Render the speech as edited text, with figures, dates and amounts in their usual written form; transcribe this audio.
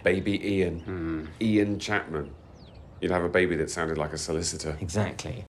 Baby Ian. Ian Chapman. You'd have a baby that sounded like a solicitor. Exactly.